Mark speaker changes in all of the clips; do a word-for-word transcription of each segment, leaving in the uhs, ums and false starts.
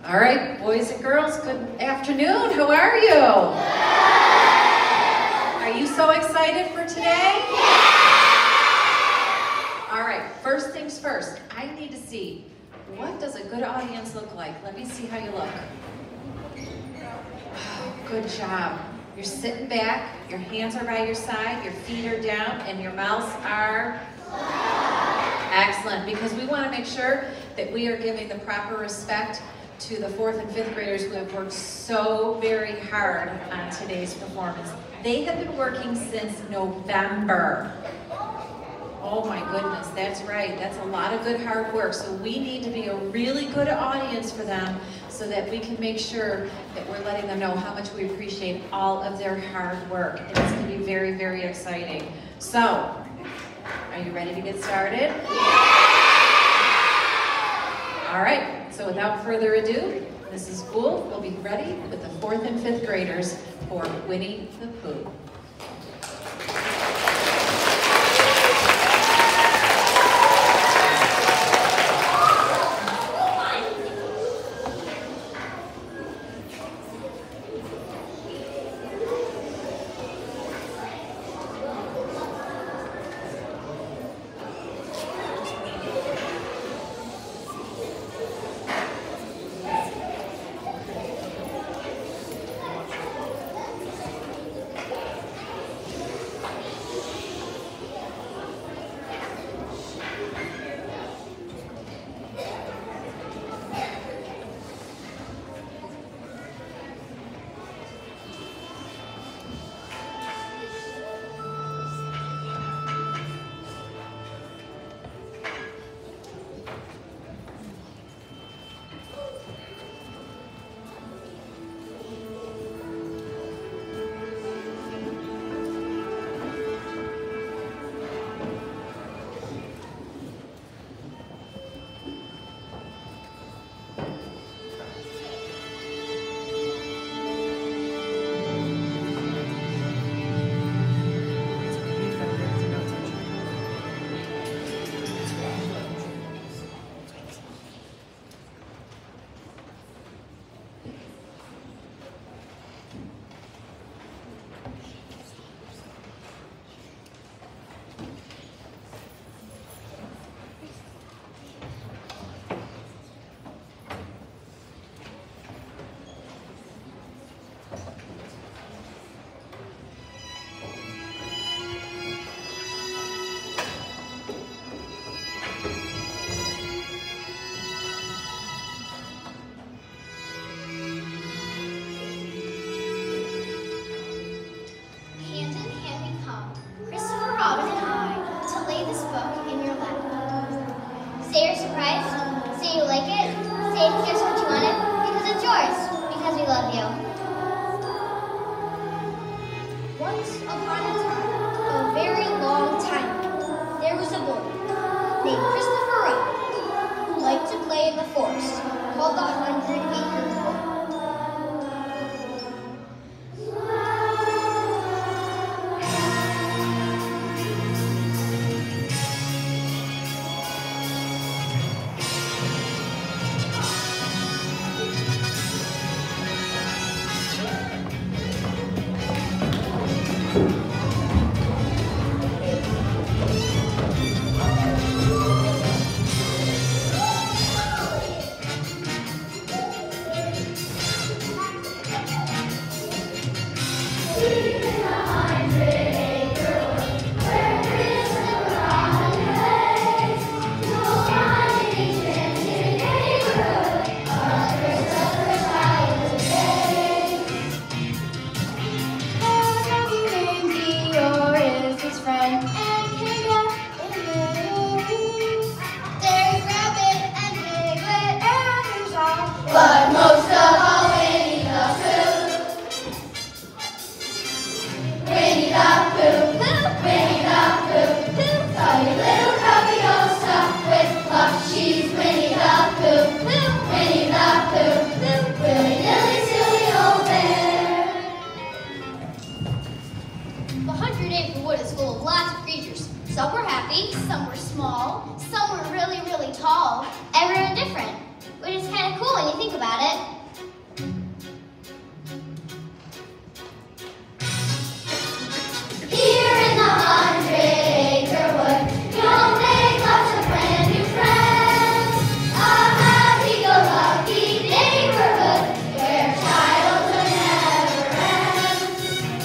Speaker 1: All right, boys and girls, good afternoon. How are you? Are you so excited for today? All right, first things first, I need to see, what does a good audience look like? Let me see how you look. Oh, good job. You're sitting back, your hands are by your side, your feet are down, and your mouths are excellent, because we want to make sure that we are giving the proper respect to the fourth and fifth graders who have worked so very hard on today's performance. They have been working since November. Oh my goodness, that's right. That's a lot of good hard work. So we need to be a really good audience for them so that we can make sure that we're letting them know how much we appreciate all of their hard work. And it's going to be very, very exciting. So, are you ready to get started? All right. So without further ado, Missus Gould will be ready with the fourth and fifth graders for Winnie the Pooh.
Speaker 2: Some were happy, some were small, some were really, really tall. Everyone different. which is kind of cool when you think about it. Here in the hundred acre wood, you'll make lots of brand new friends. A happy-go-lucky neighborhood where childhood never ends.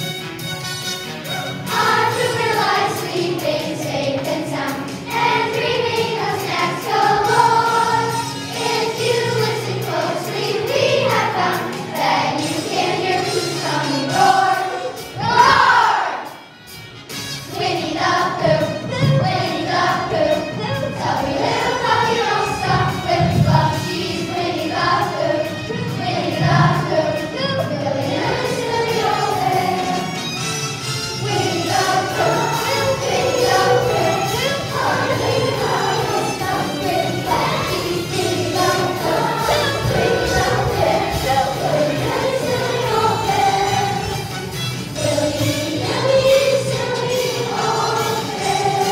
Speaker 2: Our trooper lies sleeping safe and sound and dreaming of snacks galore. If you listen closely, we have found that you can hear Pooh's tummy roar. Roar! Winnie the Pooh, Winnie the Pooh, tubby little puppy, don't stop with love. She's Winnie the Pooh, Winnie the Pooh, really really silly old bear. Winnie the Pooh, Winnie the Pooh, hardly hardly stop with love. She's Winnie the Pooh, Winnie the Bear, really really silly old bear. Really really silly old bear.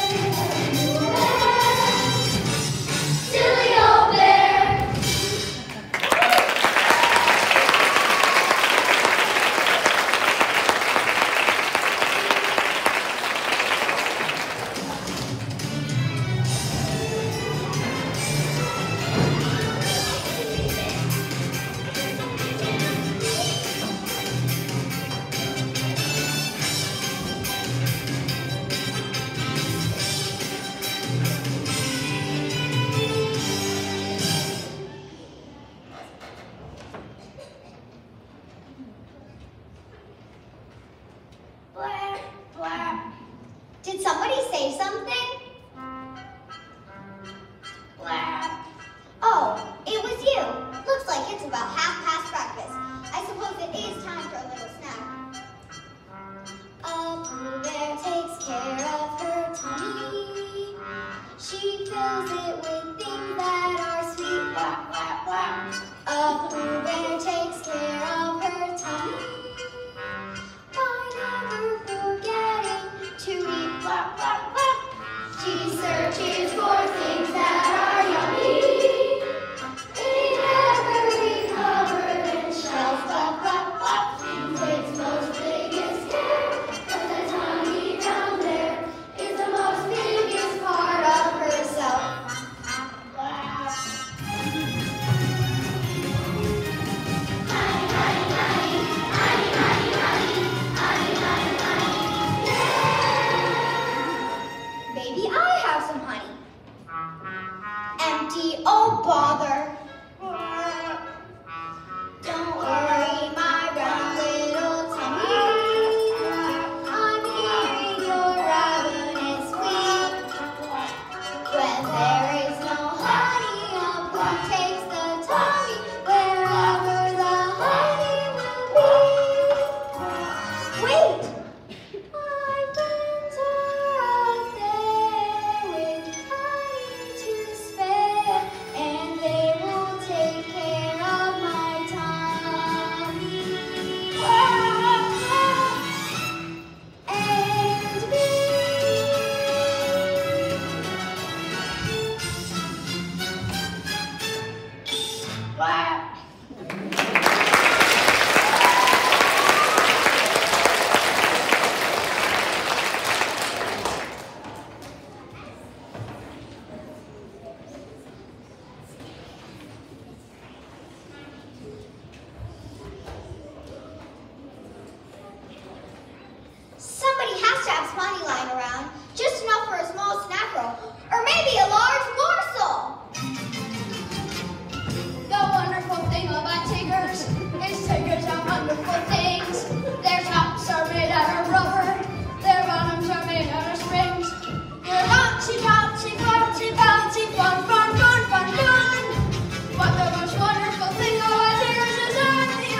Speaker 2: Silly old bear. Blah, blah. Did somebody say something? Blah. Oh, it was you. Looks like it's about half past breakfast. I suppose it is time for a little snack. A Pooh Bear takes care of her tummy. She fills it with things that are sweet. Blah, blah, blah. A Pooh Bear takes care of her tummy. By never forgetting to eat. Blah, blah, blah. She searches for things that are yummy in every cupboard and shelf. Blah, blah, blah. She takes most biggest care, 'cause the tummy down there is the most biggest part of herself. Blah. Honey, honey, honey, honey, honey, honey, honey, honey, honey, yeah. Maybe I have some honey. Empty, oh bother. Don't worry, my round little tummy. I'm hearing your ravenous squeak. When there is no honey, a Pooh takes the tummy wherever the honey will be. Wait! My friends are out there with honey to spare, and they will take care of my tummy. And me. Blah. Somebody has to have some honey lying around, just enough for a small snack roll, or maybe a large morsel. The wonderful thing about tigers is tigers are wonderful things. Their tops are made out of rubber, their bottoms are made out of springs. They're bouncy, bouncy, bouncy, bouncy, fun, fun, fun, fun, fun. But the most wonderful thing about tigers is that they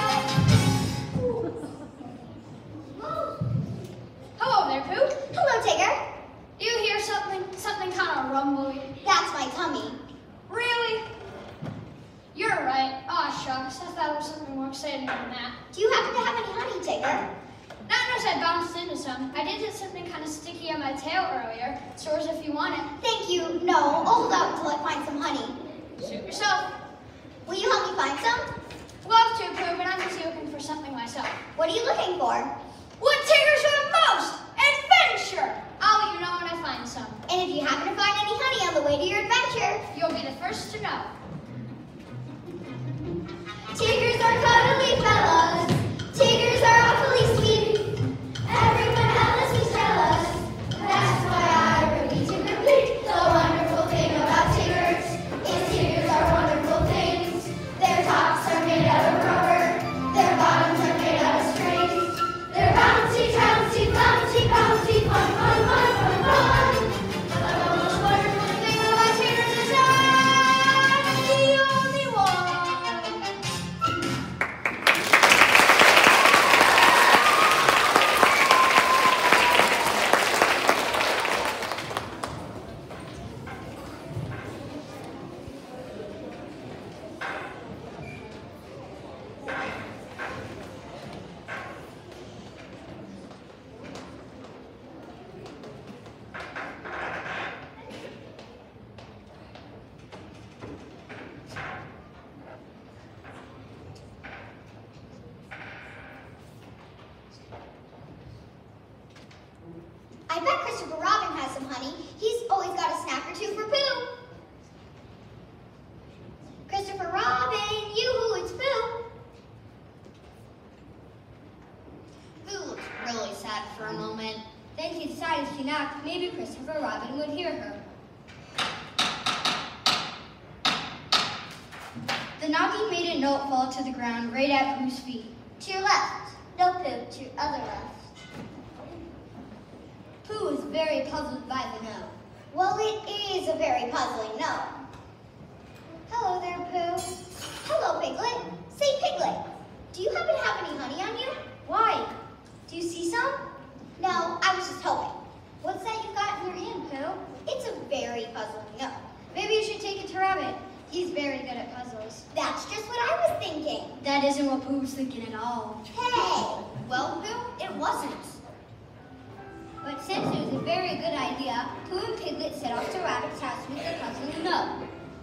Speaker 2: Hello there, Pooh. Hello, Tigger. Do you hear something, something kind of rumbly? That's my tummy. Really? You're right. Aw, shucks. I thought it was something more exciting than that. Do you happen to have any honey, Tigger? Not unless I bounced into some. I did get something kind of sticky on my tail earlier. So as if you want it. Thank you. No, I'll hold out until I find some honey.
Speaker 3: Suit yourself.
Speaker 2: Will you help me find some?
Speaker 3: Love to, Pooh, but I'm just looking for something myself.
Speaker 2: What are you looking for?
Speaker 3: What triggers you the most? Adventure! I'll let you know when I find some.
Speaker 2: And if you happen to find any honey on the way to your adventure,
Speaker 3: You'll be the first to know.
Speaker 2: tigers are cuddly fellas. Tigers are awfully sweet. Everyone else is jealous. That's why I repeat to repeat. The wonderful thing about tigers is tigers are wonderful things. Their tops are made out of rubber. Their bottoms are made out of strings. They're bouncy, bouncy, bouncy, bouncy, fun, fun, fun, fun, fun. But the most wonderful thing about tigers is I'm the only one. I bet Christopher Robin has some honey. He's always got a snack or two for Pooh. Christopher Robin, yoo-hoo, it's Pooh.
Speaker 3: Pooh looked really sad for a moment. Then he decided if she knocked, maybe Christopher Robin would hear her. The knocking made a note fall to the ground right at Pooh's feet.
Speaker 2: To your left. No, Pooh, to your other left.
Speaker 3: Pooh was very puzzled by the note.
Speaker 2: Well, it is a very puzzling note. Hello there, Pooh. Hello, Piglet. Say, Piglet, do you happen to have any honey on you?
Speaker 3: Why? Do you see some?
Speaker 2: No, I was just hoping.
Speaker 3: What's that you got in your hand, Pooh?
Speaker 2: It's a very puzzling note.
Speaker 3: Maybe you should take it to Rabbit. He's very good at puzzles.
Speaker 2: That's just what I was thinking.
Speaker 3: That isn't what Pooh was thinking at all.
Speaker 2: Hey,
Speaker 3: Well, Pooh, it wasn't. But since it was a very good idea, Pooh and Piglet set off to Rabbit's house with the puzzling note.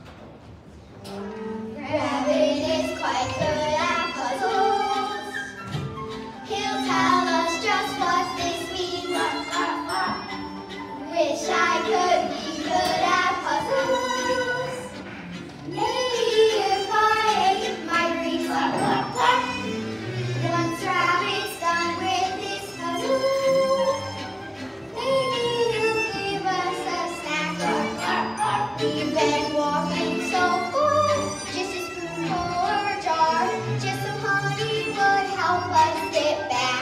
Speaker 2: Rabbit is quite good at puzzles. He'll tell us just what this means. Wish I could be good at puzzles. Maybe if I ate my greens. Once Rabbit's done with this puzzle, maybe he'll give us a snack. We've been walking so far, just a spoonful or a jar. Just some honey would help us get back.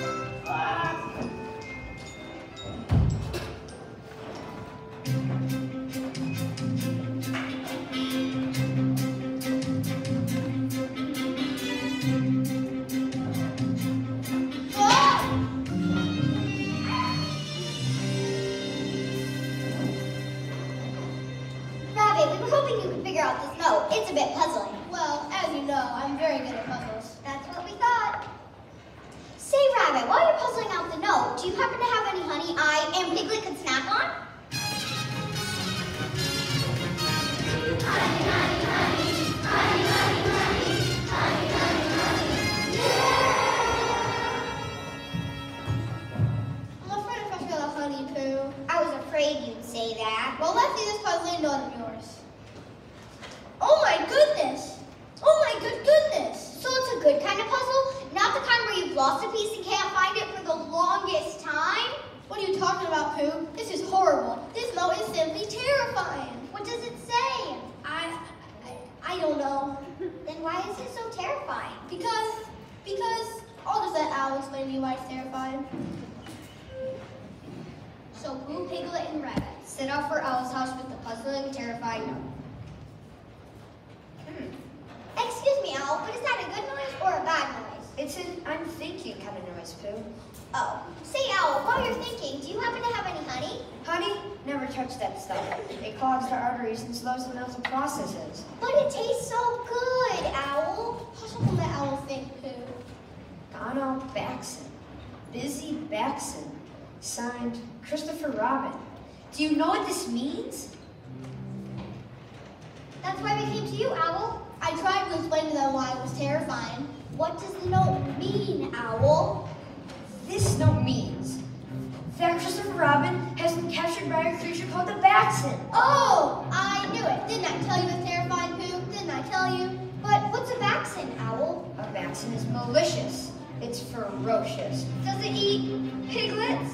Speaker 2: Rabbit, we were hoping you could figure out this note. It's a bit puzzling.
Speaker 3: Well, as you know, I'm very good at puzzles.
Speaker 2: That's what we thought. Say, Rabbit, while you're puzzling out the note, do you happen to have any honey I and Piglet could snack on? Honey, honey, honey, honey, honey, honey, honey, honey, honey, yeah!
Speaker 3: I'm afraid if I feel a honey, Pooh.
Speaker 2: I was afraid you'd say that.
Speaker 3: Well, let's see this puzzling note of yours. Oh my goodness! Oh my good goodness!
Speaker 2: So it's a good kind of puzzle? Not the kind where you've lost a piece and can't find it for the longest time?
Speaker 3: What are you talking about, Pooh? This is horrible. This note is simply terrifying.
Speaker 2: What does it say?
Speaker 3: I, I, I don't know.
Speaker 2: Then why is it so terrifying?
Speaker 3: Because, because, I'll just let Al explain to you why it's terrifying. So Pooh, Piglet, and Rabbit set off for Owl's house with the puzzling, terrifying note.
Speaker 2: Excuse me, Owl, but is that a good noise or a bad noise?
Speaker 4: It's an I'm thinking kind of noise, Pooh.
Speaker 2: Oh, say, Owl, while you're thinking, do you happen to have any honey?
Speaker 4: Honey, never touch that stuff. It clogs the arteries and slows the mental processes.
Speaker 2: But it tastes so good, Owl.
Speaker 3: How should we let Owl think, Pooh?
Speaker 4: Donald Baxon. Busy Baxon. Signed, Christopher Robin. Do you know what this means?
Speaker 3: That's why we came to you, Owl.
Speaker 2: I tried to explain to them why it was terrifying. What does the note mean, Owl?
Speaker 4: This note means that Christopher Robin has been captured by a creature called the Baxen.
Speaker 2: Oh, I knew it. Didn't I tell you it's terrifying, Pooh? Didn't I tell you? But what's a vaccine, Owl?
Speaker 4: A Baxen is malicious. It's ferocious.
Speaker 3: Does it eat piglets?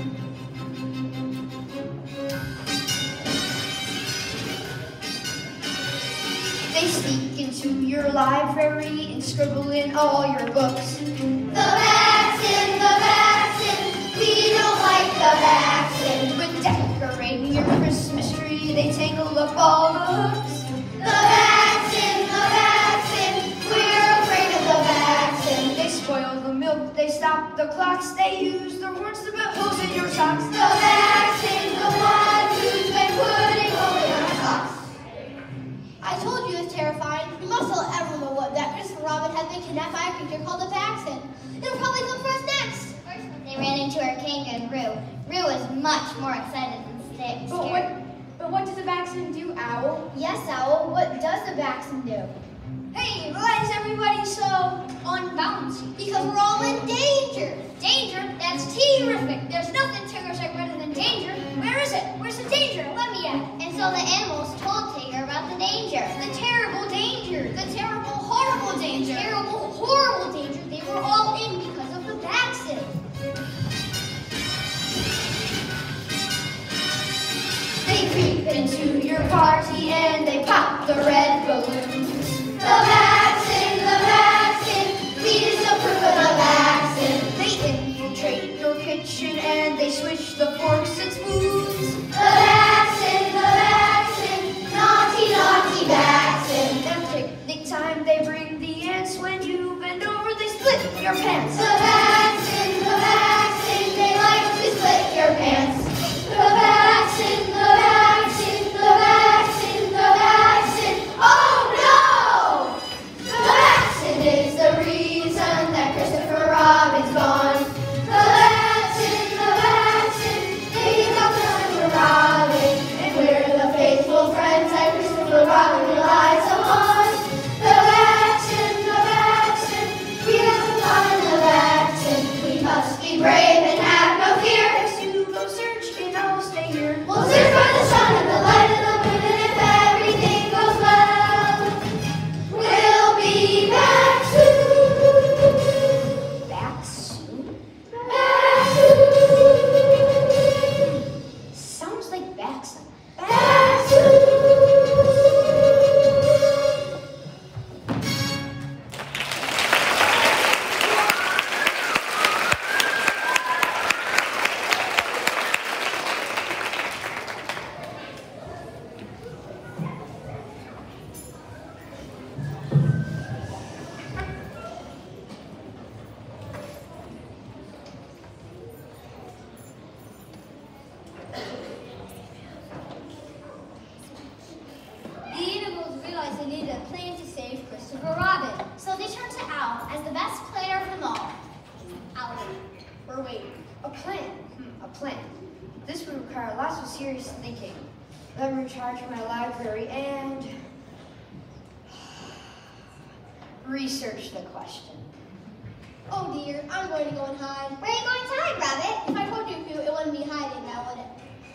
Speaker 4: They sneak into your library and scribble in all your books.
Speaker 2: The vaccine, the vaccine, we don't like the vaccine.
Speaker 4: When decorating your Christmas tree, they tangle up all the hooks.
Speaker 2: The vaccine, the vaccine, we're afraid of the vaccine.
Speaker 4: They spoil the milk, they stop the clocks, they use their words to put holes in your socks.
Speaker 2: The vaccine, the one who's been putting holes in our socks. I told you it's terrifying. You must tell everyone what that Christopher Robin has been kidnapped by a creature called the vaccine. It'll probably come for us next.
Speaker 3: First, they ran into our kangaroo. Roo was much more excited than scared.
Speaker 4: But what, but what does the Baxen do, Owl?
Speaker 2: Yes, Owl, what does the vaccine do?
Speaker 3: Hey, why is everybody so unbalanced?
Speaker 2: Because we're all in danger.
Speaker 3: Danger? That's terrific. There's nothing terrific better than danger. Where is it? Where's the danger? Let me at. And so the animals told Tigger about the danger. The terrible danger. The terrible, horrible danger. The terrible, horrible danger they were all in because of the vaccine.
Speaker 4: They creep into your party and they pop the red balloons.
Speaker 2: The vaccine, the vaccine, lead us to proof of the vaccine.
Speaker 4: They infiltrate your kitchen and they switch the forks and spoons.
Speaker 2: The vaccine, the vaccine, naughty, naughty vaccine.
Speaker 4: At picnic time they bring the ants. When you bend over they split your pants.
Speaker 2: The vaccine, the vaccine, they like to split your pants. The vaccine, the vaccine, the vaccine, the vaccine. Oh no! The vaccine is the reason that Christopher Robin's gone. The vaccine, the vaccine, they give up Christopher Robin. And we're the faithful friends that Christopher Robin relies upon. The vaccine, the vaccine, we have found the vaccine. We must be brave and have no fear.
Speaker 4: As you go search and I'll stay here.
Speaker 2: We'll search by the sun and the light of the moon, and if everything goes well, we'll be back soon.
Speaker 4: Back soon?
Speaker 2: Back soon.
Speaker 4: Sounds like Baxen.
Speaker 2: Back soon.
Speaker 3: The animals realized they needed a plan to save Christopher Robin. So they turned to Owl as the best planner of them all. Owl, we're waiting.
Speaker 4: A plan. Hmm, a plan. This would require lots of serious thinking. Let me recharge my library and research the question.
Speaker 2: Oh dear, I'm going to go and hide.
Speaker 3: Where are you going to hide, Rabbit?
Speaker 2: If I told you Pooh, it wouldn't be hiding now, would it?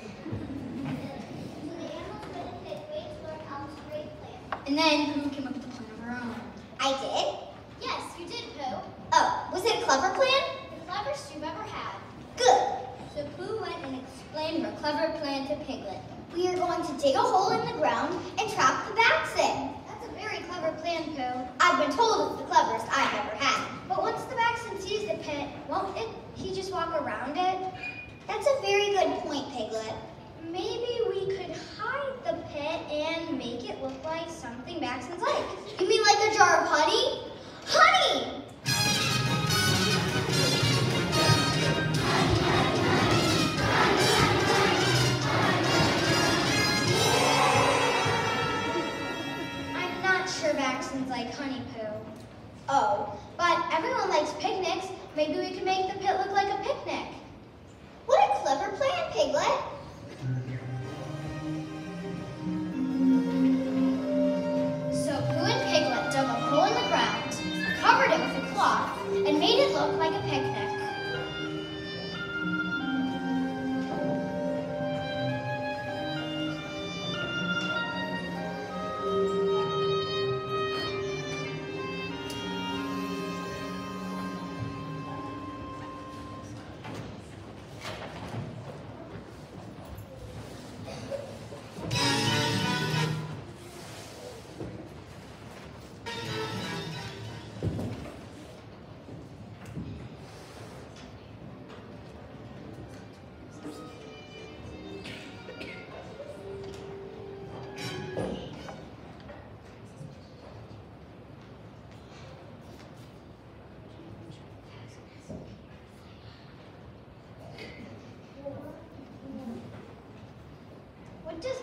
Speaker 3: And then Pooh came up with a plan of her own.
Speaker 2: I did?
Speaker 3: Yes, you did, Pooh.
Speaker 2: Oh, was it a clever plan?
Speaker 3: The cleverest you've ever had.
Speaker 2: Good.
Speaker 3: So Pooh went and explained her clever plan to Piglet.
Speaker 2: We are going to dig a hole in the ground and trap the vaccine.
Speaker 3: That's a very clever plan, Pooh.
Speaker 2: I've been told it's the cleverest I've ever had.
Speaker 3: But once the vaccine sees the pit, won't it, he just walk around it?
Speaker 2: That's a very good point, Piglet.
Speaker 3: Maybe we could hide the pit and make it look like something Baxen's like.
Speaker 2: You mean like a jar of honey? Honey!
Speaker 3: I'm not sure Baxen's like honey, Pooh.
Speaker 2: Oh,
Speaker 3: But everyone likes picnics. Maybe we can make the pit look like a picnic.
Speaker 2: what a clever plan, Piglet.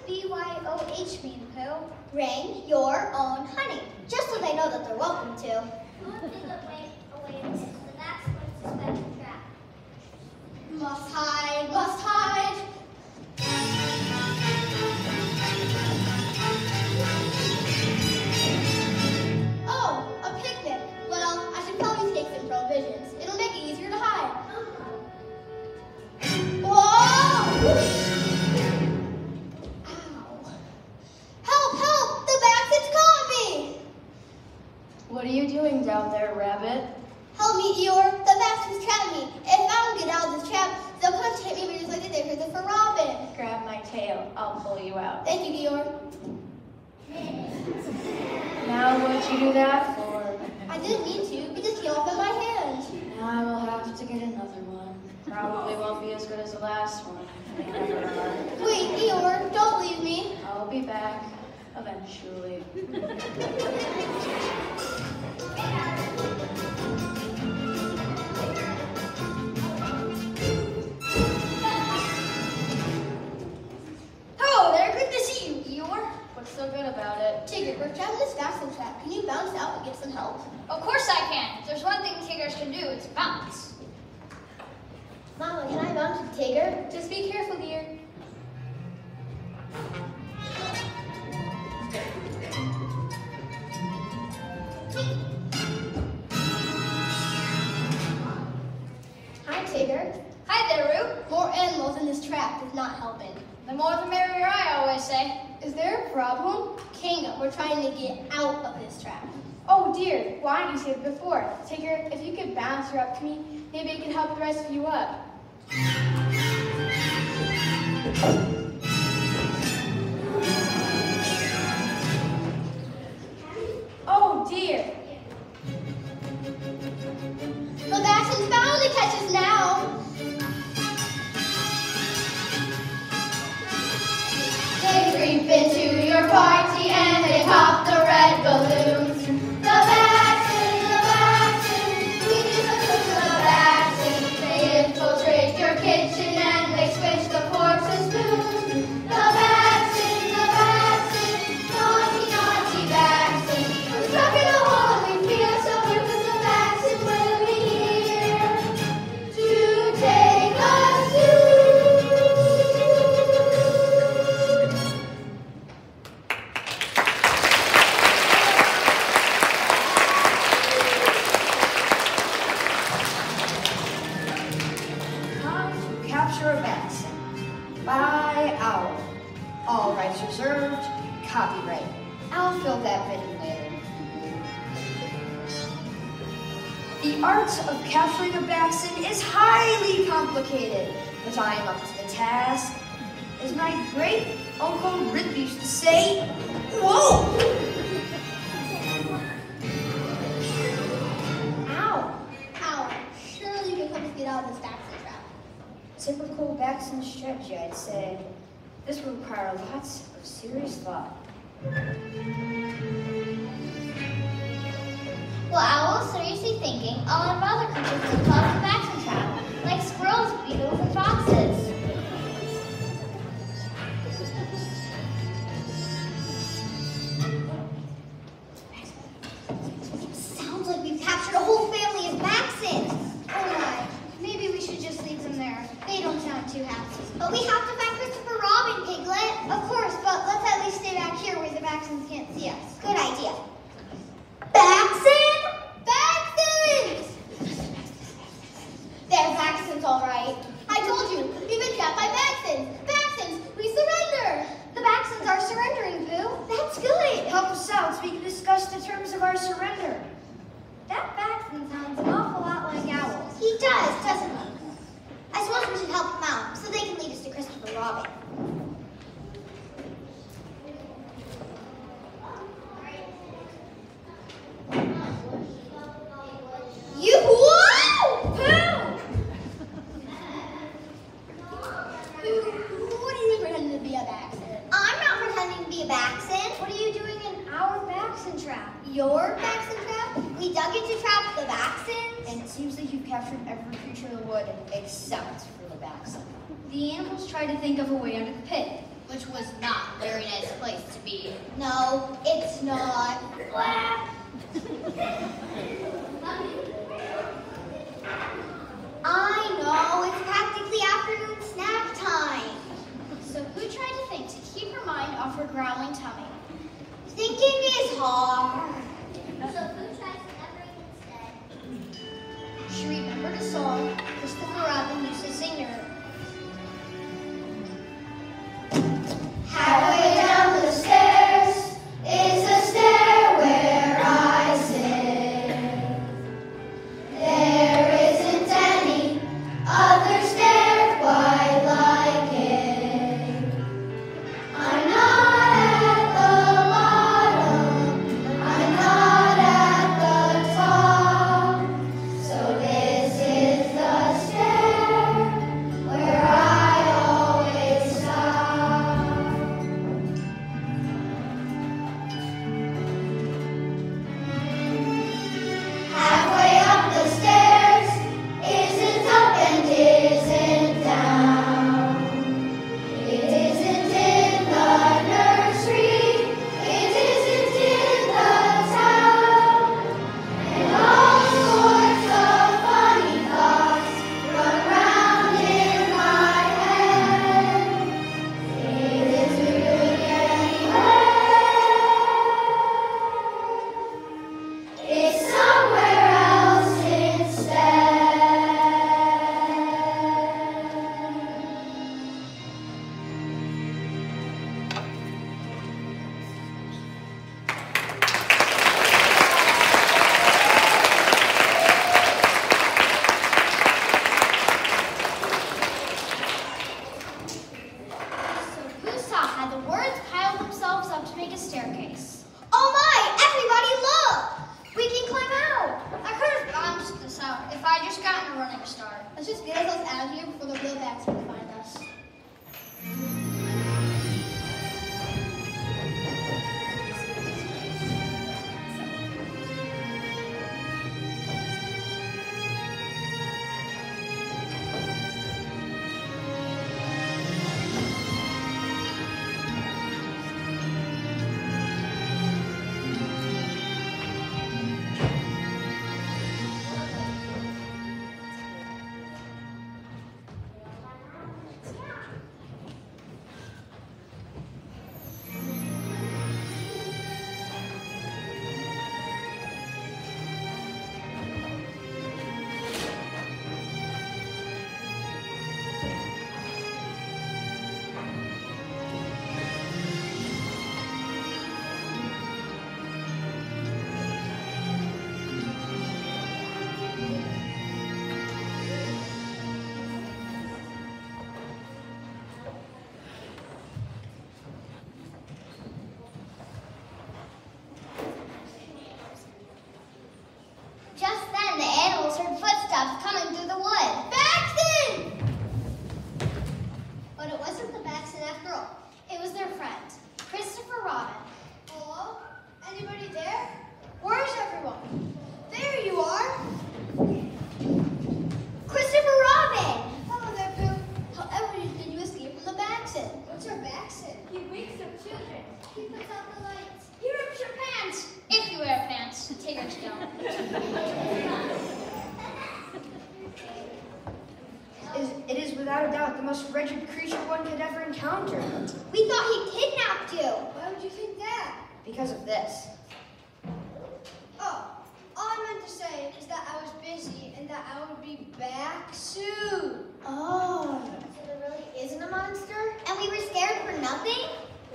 Speaker 3: B Y O H mean, Pooh? Bring your own honey, just so they know that they're welcome to. Move in the way away from the that's going to suspend the trap. Must hide, must hide. Oh, a picnic. Well, I should probably take some provisions. It'll make it easier to hide. Whoa! Ow. Help, help! The Baxtons caught me!
Speaker 4: What are you doing down there, Rabbit?
Speaker 3: Help me, Eeyore. The Baxtons trapped me. If I don't get out of this trap, they'll punch hit me just like they did for Robin.
Speaker 4: Grab my tail. I'll pull you out.
Speaker 3: Thank you, Eeyore.
Speaker 4: Now what'd you do that for?
Speaker 3: I didn't mean to. It just came off in my hand.
Speaker 4: Now I will have to get another one. Probably won't be as good as the last one. They never are.
Speaker 3: Wait, Eeyore, don't leave me.
Speaker 4: I'll be back eventually.
Speaker 3: Hello there, good to see you, Eeyore.
Speaker 4: What's so good about it?
Speaker 3: Tigger, we're trapped in this Baxton trap. Can you bounce out and get some help?
Speaker 5: Of course I can. If there's one thing Tiggers can do, it's bounce.
Speaker 3: Mama, can I bounce with Tigger? Just be careful, dear. Hi, Tigger.
Speaker 5: Hi there, Roo.
Speaker 3: More animals in this trap is not helping.
Speaker 5: The more the merrier, I always say.
Speaker 3: Is there a problem? Kanga, we're trying to get out of this trap.
Speaker 6: Oh dear, why didn't you say it before? Tigger, if you could bounce her up to me, maybe I can help the rest of you up. Oh dear.
Speaker 3: The Baxton's bound to catch us now. They creep into your party and they pop the red balloons. The Baxton, the Baxton, we just look for the Baxton. They infiltrate your kitchen and they switch the forks and spoons. The Baxton, the Baxton, naughty, naughty Baxton. We're stuck in a hole and we feel so blue 'cause the Baxton will be here to take us to.
Speaker 4: Time to capture a Baxton. By Owl. All rights reserved. Copyright. I'll fill that bit in later. The art of capturing a Baxton is highly complicated, but I am up to the task. As my great Uncle Rip used to say, whoa!
Speaker 3: Ow! Ow! Surely you can help us get out of this Baxton trap.
Speaker 4: Typical Baxton strategy, I'd say. This will require lots of serious thought.
Speaker 3: Well, I was seriously thinking all of other creatures to cause the Baxton trap, like squirrels, beetles, and foxes. Sounds like we've captured a whole family of Baxtons. Oh my, maybe we should just leave them there. They don't sound too happy. But we have to find Christopher Robin, Piglet. Of course, but let's at least stay back here where the Baxtons can't see us. Good idea. Baxton? Baxtons! They're Baxtons, all right. I told you, we've been trapped by Baxtons. Baxtons, we surrender. The Baxtons are surrendering, Pooh. That's good.
Speaker 4: Help us out so we can discuss the terms of our surrender.
Speaker 3: That Baxton sounds an awful lot like Owl. He does, doesn't he? I suppose we should help him out so they can lead us to Christopher Robin. You whoa! Pooh! What are you pretending to be a Baxton? I'm not pretending to be a Baxton. What are you doing in our Baxton trap? Your Baxton trap? We dug it to trap the Baxtons.
Speaker 4: And it seems like you've captured every creature in the wood except for the Baxton.
Speaker 6: The animals tried to think of a way out of the pit, but
Speaker 5: which was not a very nice place to be.
Speaker 3: No, it's not. I know, it's practically afternoon snack time.
Speaker 5: So who tried to think to keep her mind off her growling tummy?
Speaker 3: Thinking is hard. So who tries never instead?
Speaker 5: She remembered a song Christopher Robin used to sing to her.
Speaker 2: Halfway down the stairs is a stair where I sit. There isn't any other stair quite like it. I'm not at the bottom, I'm not at the top. So this is the stair where I always stop. Halfway up the stairs isn't up and isn't down. It isn't in the nursery, it isn't in the town. And all sorts of funny thoughts run round in my head. It isn't really anywhere. It's somewhere else instead.
Speaker 5: So who saw how the words piled themselves up to make a staircase?
Speaker 3: Oh my, everybody look! We can climb out.
Speaker 5: I could have bounced this out if I just gotten a running start.
Speaker 6: Let's just get ourselves out of here before the real backsman find us.
Speaker 3: Just then, the animals heard footsteps coming through the wood. Baxton!
Speaker 5: But it wasn't the Baxton after all. It was their friend, Christopher Robin.
Speaker 6: Hello? Anybody there? Where's everyone? There you are.
Speaker 3: Christopher Robin!
Speaker 6: Hello there, Pooh. However did you escape from the Baxton? What's our Baxton?
Speaker 3: He wakes up children. He puts out the lights.
Speaker 5: He rips your pants. If you wear pants, tigers don't.
Speaker 4: Is- It is without a doubt the most wretched creature one could ever encounter.
Speaker 3: We thought he kidnapped you.
Speaker 6: Why would you think that?
Speaker 4: Because of this.
Speaker 6: Oh, all I meant to say is that I was busy and that I would be back soon.
Speaker 3: Oh.
Speaker 6: So there really isn't a monster?
Speaker 3: And we were scared for nothing?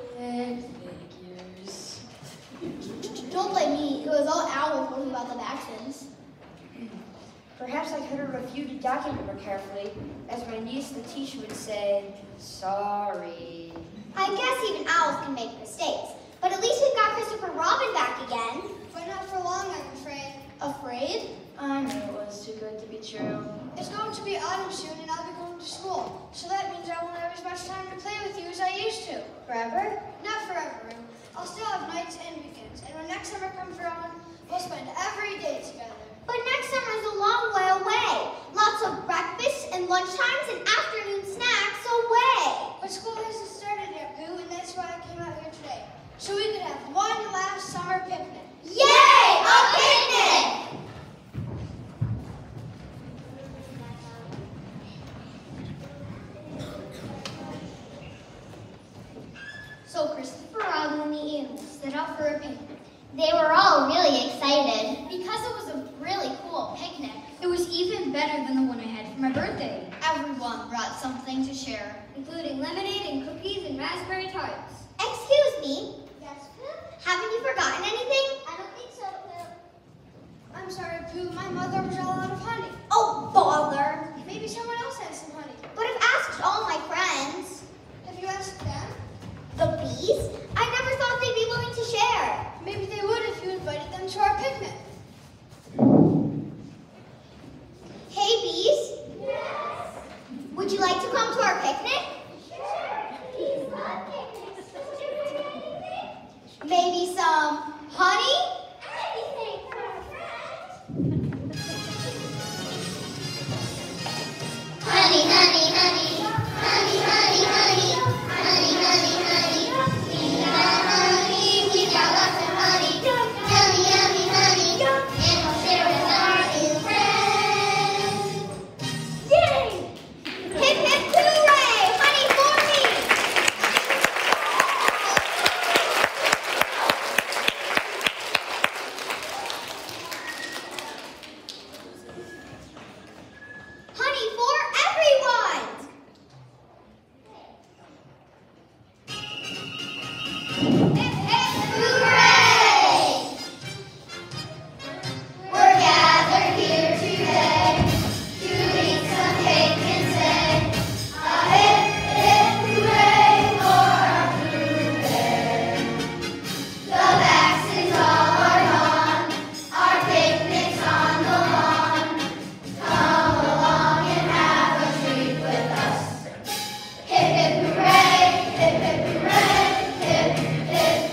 Speaker 1: Figures.
Speaker 6: Don't blame me. It was all Al was talking about the Baxtons.
Speaker 4: Perhaps I could have reviewed the document more carefully, as my niece, the teacher, would say, sorry.
Speaker 3: I guess even owls can make mistakes. But at least we've got Christopher Robin back again.
Speaker 6: But not for long, I'm afraid. Afraid?
Speaker 4: I knew it was too good to be true.
Speaker 6: It's going to be autumn soon and I'll be going to school. So that means I won't have as much time to play with you as I used to.
Speaker 4: Forever?
Speaker 6: Not forever, Rue. I'll still have nights and weekends. And when next summer comes around, we'll spend every day together.
Speaker 3: But next summer is a long way away. Lots of breakfasts and lunchtimes and afternoon snacks away.
Speaker 6: But school hasn't started yet, Pooh,
Speaker 3: So Christopher Robin and the animals set out for a picnic. They were all really excited because it was a really cool picnic.
Speaker 5: It was even better than the one I had for my birthday.
Speaker 3: Everyone brought something to share,
Speaker 6: including lemonade and cookies and raspberry tarts.
Speaker 3: Excuse me,
Speaker 6: Yes, Pooh?
Speaker 3: haven't you forgotten anything?
Speaker 6: I don't think so, Pooh. I'm sorry, Pooh. My mother was all out of honey.
Speaker 3: Oh, bother.
Speaker 6: Maybe someone else has some honey.
Speaker 3: But I've asked all my friends.
Speaker 6: Have you asked them?
Speaker 3: The bees? I never thought they'd be willing to share.
Speaker 6: Maybe they would if you invited them to our picnic.
Speaker 3: Hey, bees. Yes? Would you like to come to our picnic?
Speaker 6: Sure. Bees love picnics. Would you bring anything?
Speaker 3: Maybe some honey?
Speaker 6: Anything for our friend.
Speaker 3: Honey, honey, honey. Honey, honey, honey. Honey, honey, honey. We got honey. We got lots of honey. Yummy, yummy, honey. And we'll share with our new friends. Yay! Hip, hip, hooray! Honey for me! Honey for everyone! Hip, hip, hooray! We're gathered here today to eat some cake and say a hip, hip, hooray for our Pooh Bear. The vaccines all are gone, our picnic's on the lawn. Come along and have a treat with us. Hip, hip, hooray, hip, hip, hooray, hip, hip,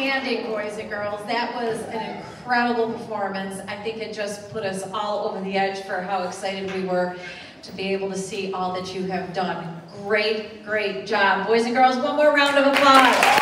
Speaker 1: Outstanding, boys and girls. That was an incredible performance. I think it just put us all over the edge for how excited we were to be able to see all that you have done. Great, great job. Boys and girls, one more round of applause.